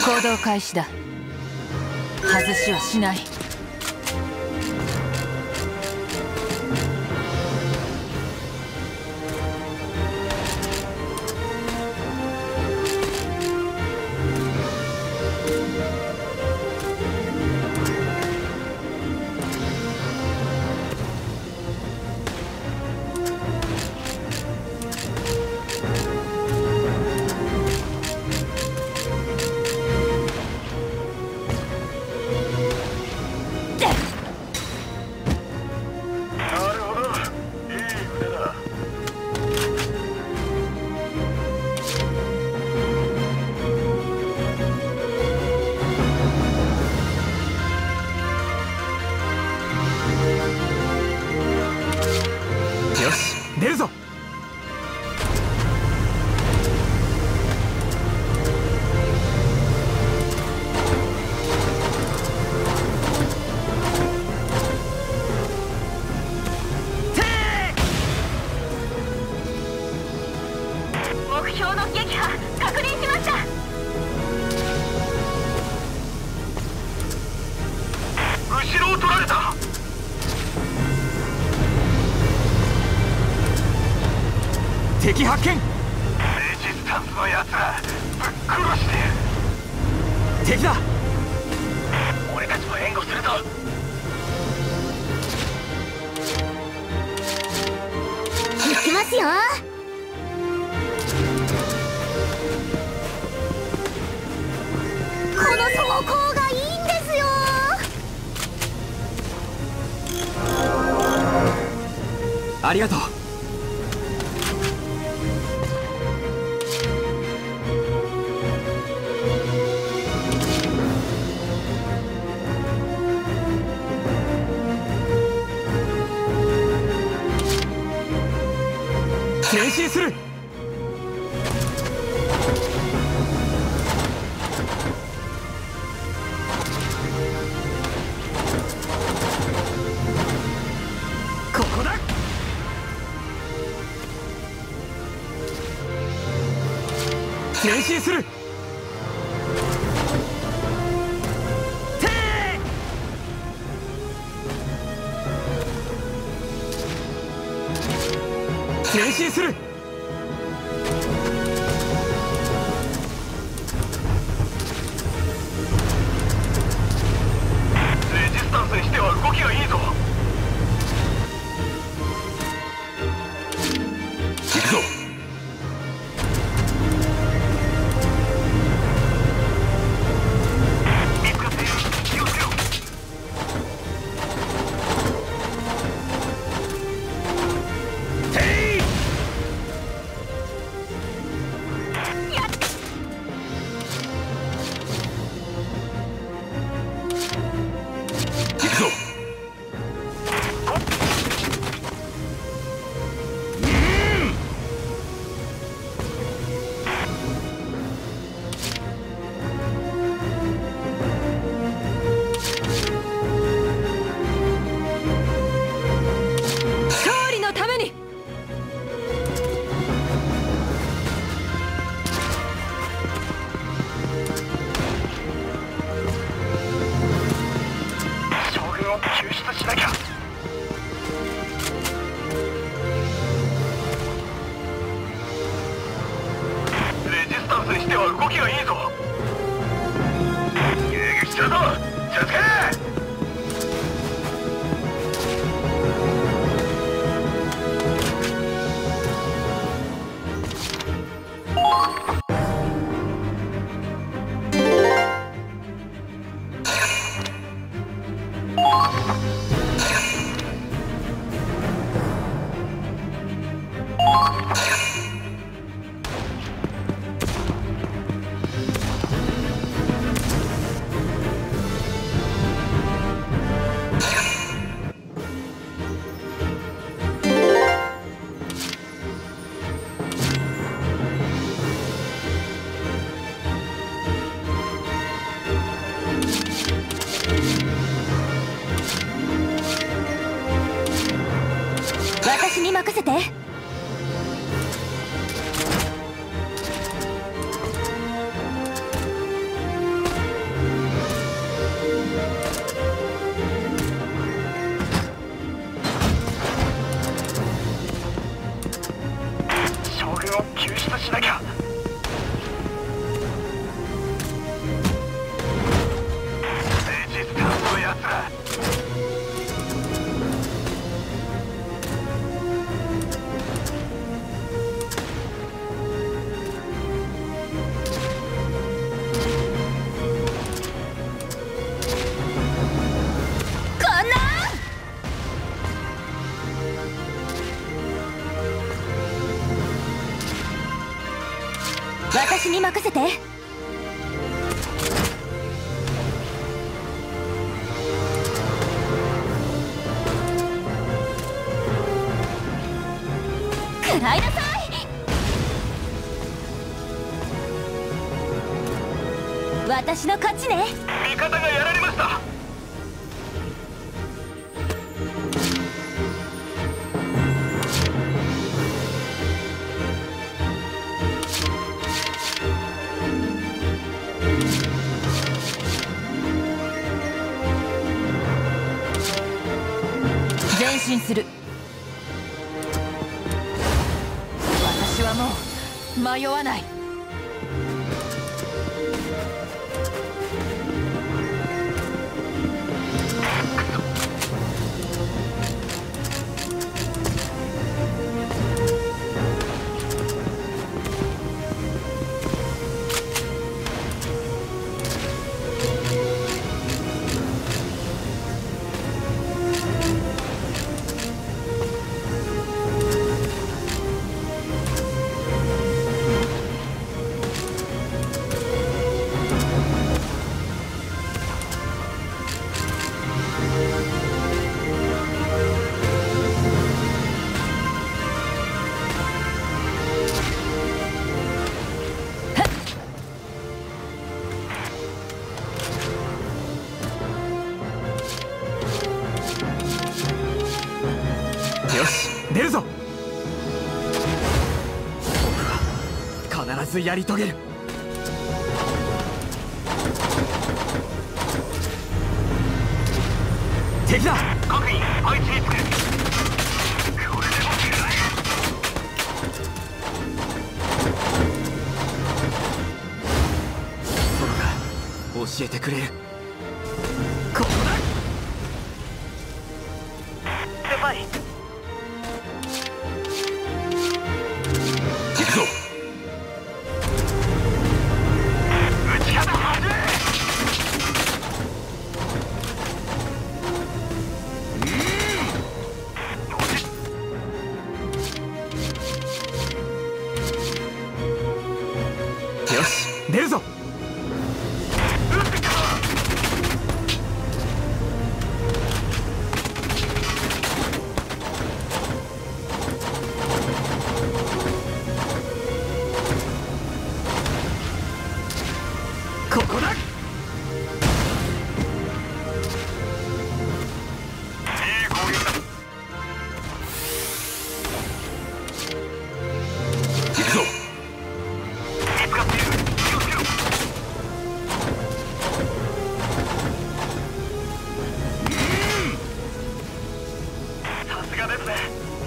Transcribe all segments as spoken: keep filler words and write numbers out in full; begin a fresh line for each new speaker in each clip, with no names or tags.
行動開始だ。外しはしない。
出るぞ。
目標の撃破確認しました。後ろを取られた。
敵発見。
レジスタンスのやつらぶっ殺してやる。
敵だ。
俺たちも援護するぞ。
行きますよ。この走行がいいんですよ。
ありがとう。前進する。ここだ。前進する。前進する。
レジスタンスにしては動きがいいぞ。
行くぞ。
見つかっている。気をつけろ。
行くぞ。
勝利のために。
将軍を救出しなきゃ。レジスタンスにしては動きがいいぞ。迎撃するぞ。続け。
私に任せて。 に任せて。食らいなさい。私の勝ちね。
味方がやられました。
前進する。私はもう迷わない。
よし、出るぞ。僕は必ずやり遂げる。敵だ。
各員配置につく。これでも食らえ。
ソロが教えてくれる。ここだ。
先輩、
行くぞ。
打ち方はずい。
よし、出るぞ。ここだ。
いい攻撃だ。
行くぞ。
見つかっている。気をつけろ。さすがですね。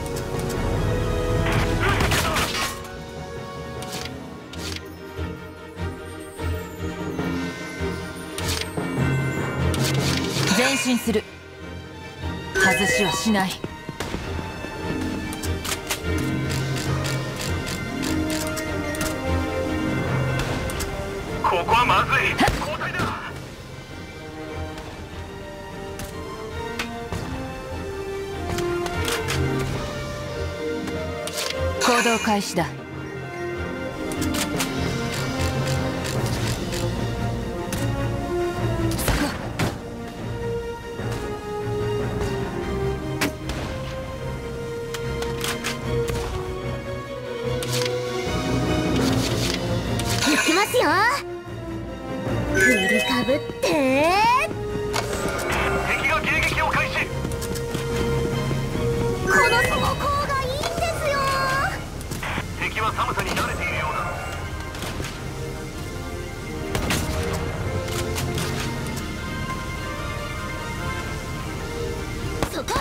前進する。外しはしない。
ここはまずい。交代だ。
行動開始だ。
行きますよ。振りかぶって
敵が迎撃を開始。
この走行がいいんですよ。
敵は寒さに慣れているようだ。
そこ。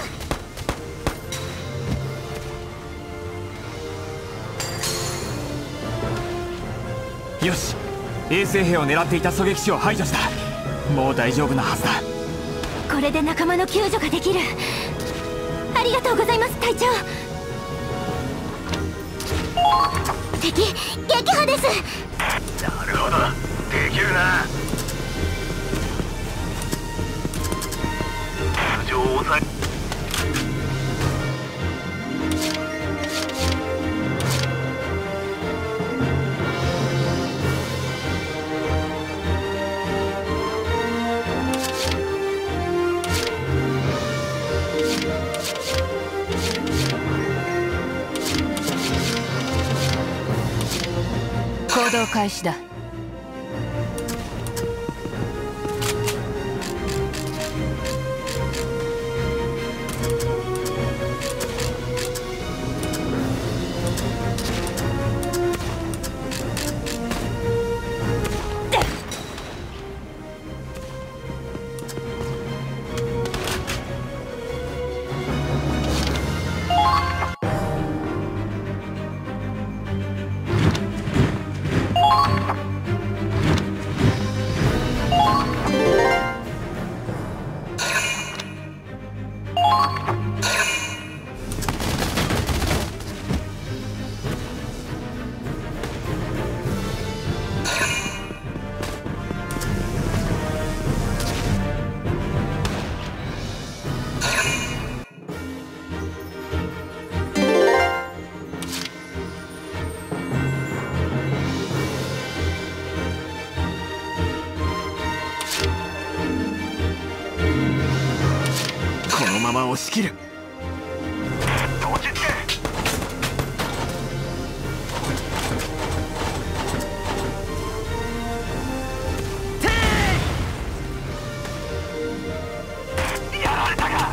よし、衛星兵を狙っていた狙撃手を排除した。もう大丈夫なはずだ。
これで仲間の救助ができる。ありがとうございます、隊長。敵撃破です。
なるほど、できるな。頭上を抑え。
開始だ。
このまま押し切る。
落ち着け。やられたか。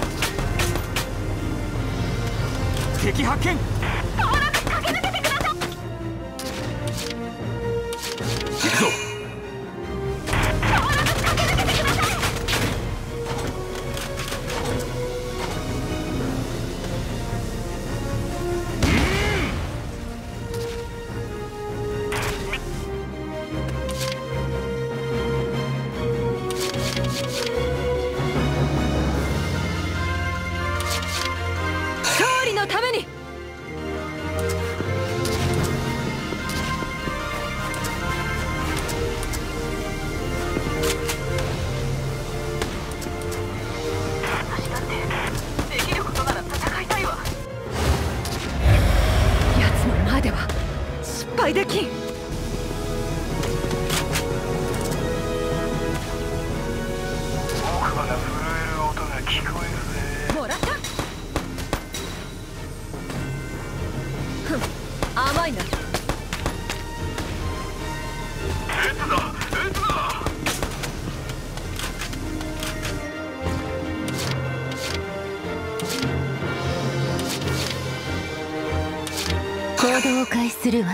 敵発見。行くぞ。
勝利のために。
できることなら戦いたいわ。
奴の前では失敗できん。
奥歯が震える音が聞こえるぜ。
もらった。ふん、甘いな。
撃つぞ撃つぞ。
行動を開始するわ。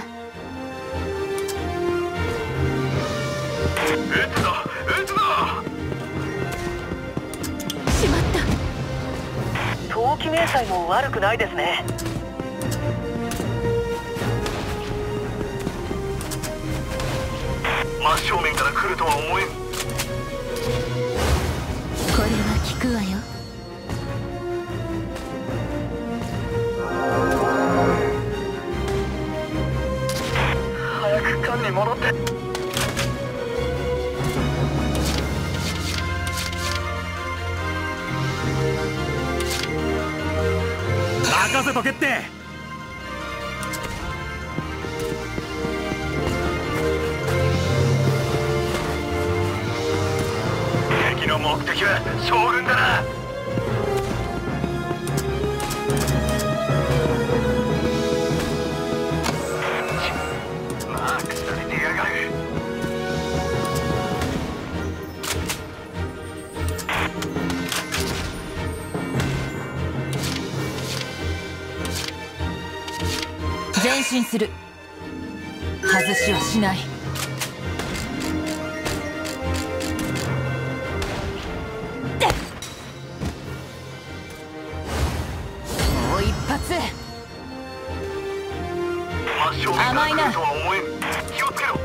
撃つぞ撃つぞ。
しまった。
冬季明細も悪くないですね。
真正面から来るとは思えん。
これは効くわよ。
早く艦に戻って。
任せとけって。
敵の目的は将軍だな。まあ腐れてやがる。
前進する。外しはしない。もう一発。
真正面から来るとは思えん。気をつけろ。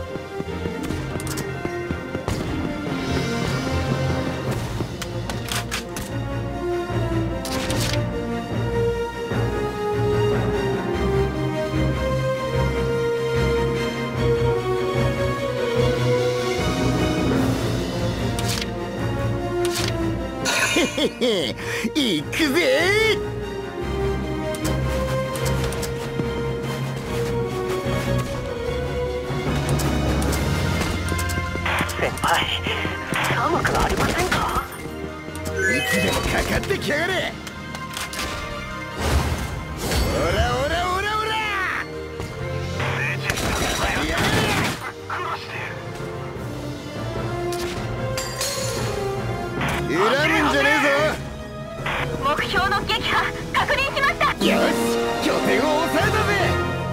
へへ、行くぜ。
先輩、寒くありませんか。
いつでもかかってきやがれ。おらおらおらおら。
レジスタンスのやつらぶっ
恨むんじゃね
目標の撃破確認しました。
えぞ。よし、拠点を押さえたぜ。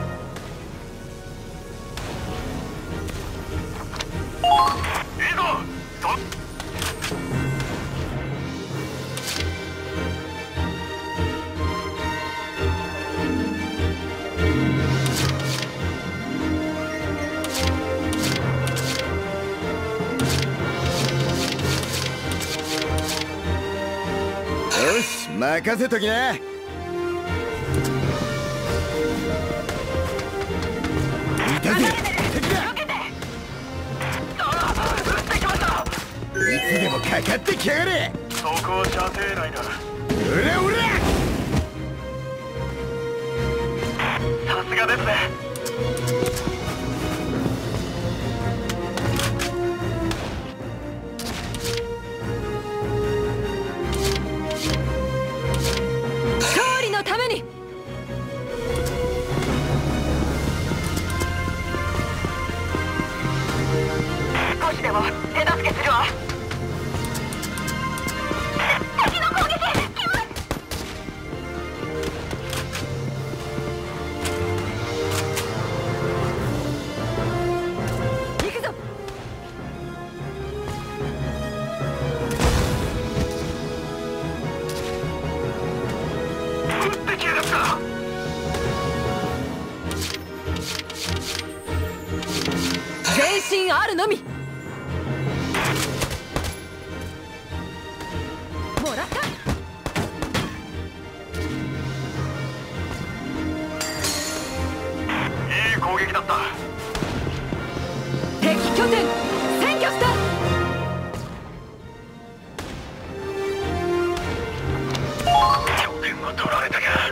いいぞ。そ
よし、任せときな。いたぜ、敵だ。いつでもかかってきやがれ。
そこは射程内だ。
うらうら。
さすがですね。
勝利のために。
少しでも手助けするわ。敵の攻撃来ます。
行くぞ。
撃ってきやがった。
前進あるのみ。もらった。
いい攻撃だった。
敵拠点占拠した。
拠点を取られたか。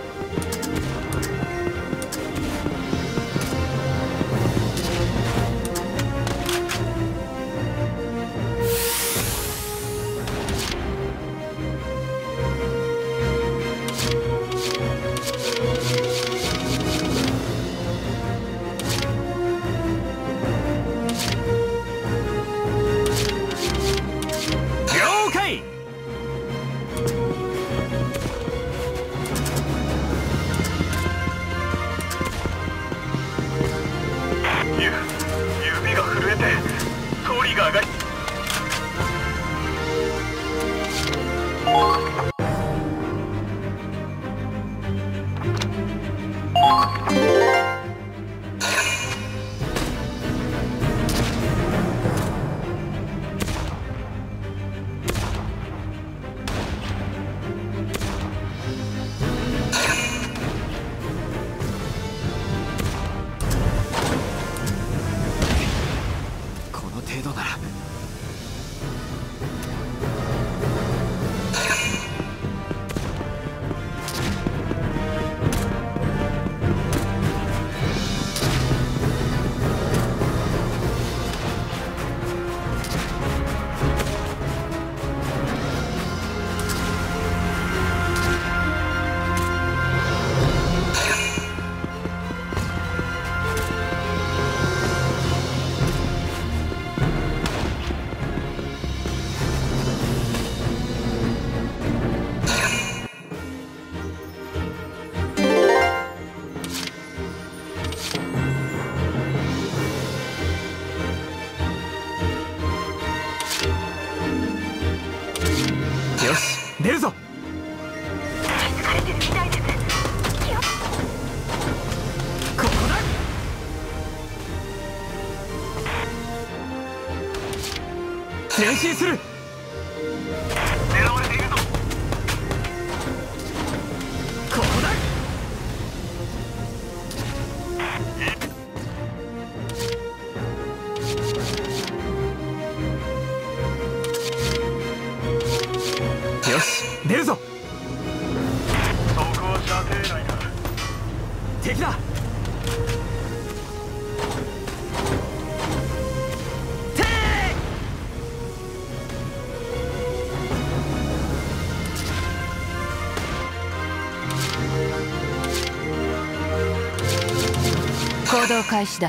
了解。
ゆ指が震えてトリガーが。
この程度なら。よし、出るぞ。
疲れてるみたいです。
ここだ。前進する。
狙われているぞ。
ここだ。よし、出るぞ。
そこは射程内だ。
敵だ。て
行動開始だ。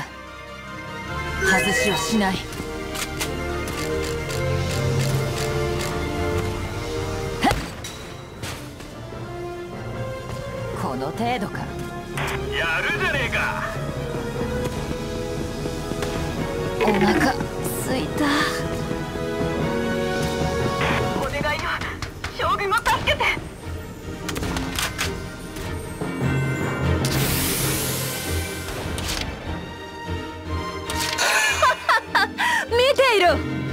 外しはしない。 この程度か。
やるじゃねえか。
お腹すいた。
お願いよ、将軍を助けて。
見ていろ。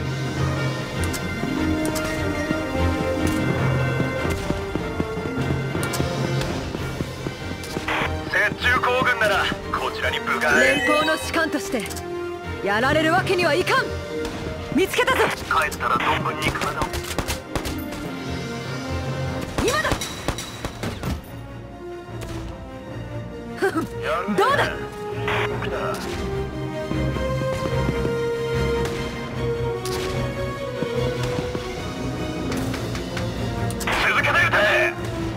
雪中行軍ならこちらに部がある。
連邦の士官としてやられるわけにはいかん。見つけたぞ。
帰ったら存分に体を。
今だ。
やるね。
どうだ。
動きだ。続けて撃て。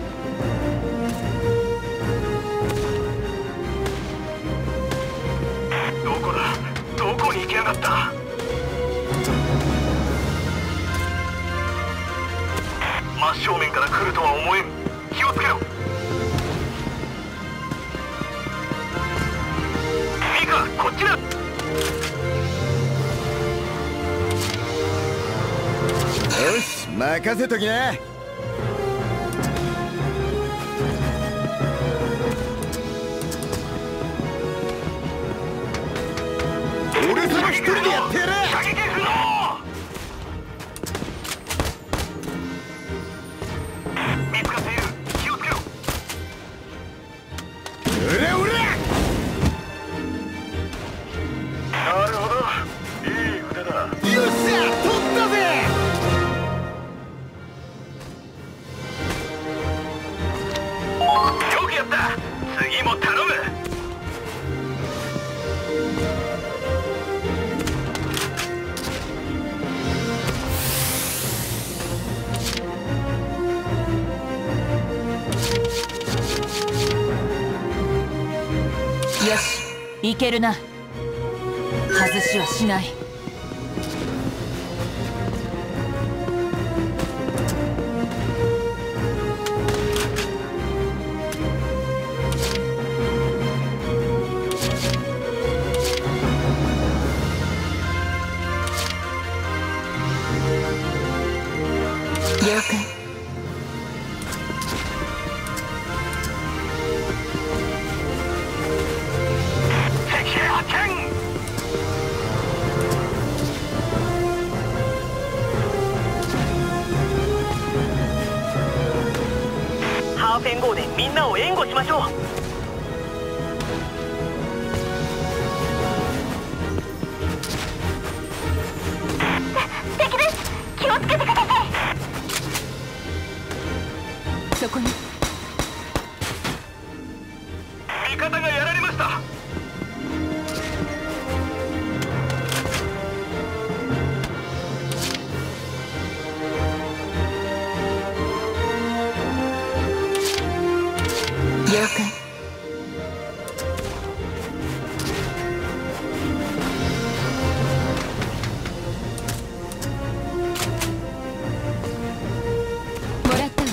どこだ。どこに行きやがった。真正面から来るとは思えん。気をつけろ。ミカ、こっちだ。
よし、任せときな。俺様一人でやってやる。
射撃するぞ。見つかっている。気をつけろ。
うらうら。
なるほど、いい腕だ。
よっしゃ、取ったぜ。
よくやった。次も頼む。
よし、いけるな。外しはしない。了解。
敵兵発見。
ハーフェン号でみんなを援護しましょう。敵です。気をつけてください。
そこに。
味方がやられました。
了解。もらったわ。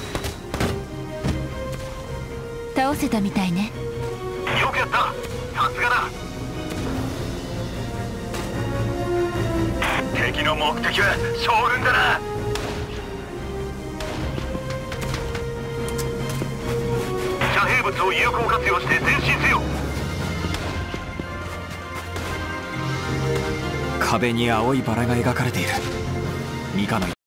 倒せたみたいね。
よくやった。さすがだ。敵の目的は将軍だな。遮蔽物を有効活用して前進せよ。
壁に青いバラが描かれている。ミカの